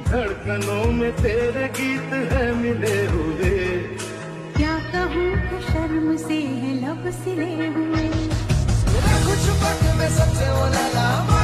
धड़कनों में तेरे गीत है मिले हुए। क्या कहूँ कि शर्म से है लब सिले हुए। कुछ पग में सबसे वो लगा